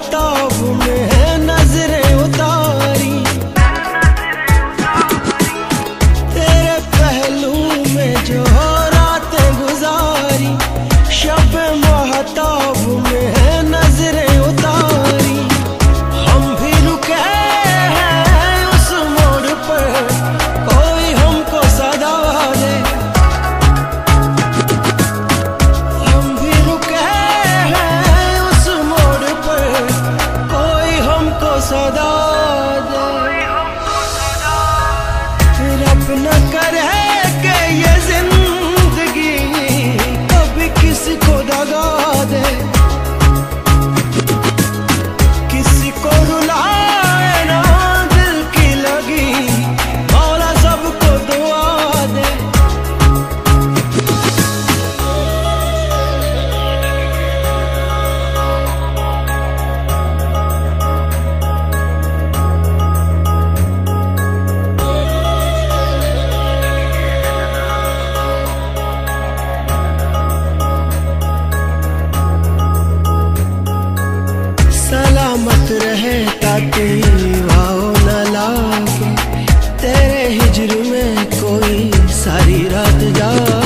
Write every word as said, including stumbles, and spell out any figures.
महताब में है नजरें उतारी, तेरे पहलू में जो रातें गुजारी, शब महताब में है नजरें उतारी। हम भी रुके हैं उस मोड़ पर, कोई हमको सदा दे। हम भी रुके हैं उस मोड़ पर, कोई हमको सदा दे। फिर अपना करे कि ये जिंदगी कभी किसी को दगा दे, किसी को रुलाए ना दिल की लगी, मौला सबको दुआ दे। सलामत रहे ताकि वाओ न लागे, तेरे हिज्र में कोई सारी रात जा